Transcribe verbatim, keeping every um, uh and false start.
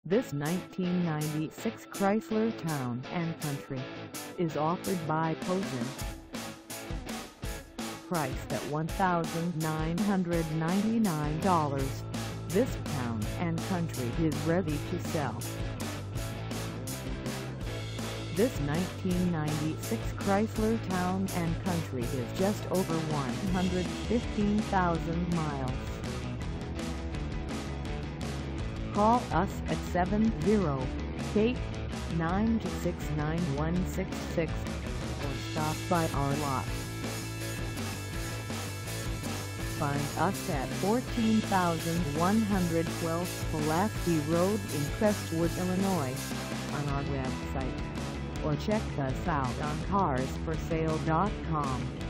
This nineteen ninety-six Chrysler Town and Country is offered by POSEN. Priced at one thousand nine hundred ninety-nine dollars, this Town and Country is ready to sell. This nineteen ninety-six Chrysler Town and Country is just over one hundred fifteen thousand miles. Call us at seven zero eight, nine two six, nine one six six or stop by our lot. Find us at fourteen thousand one hundred twelve Pulaski Road in Crestwood, Illinois, on our website, or check us out on cars for sale dot com.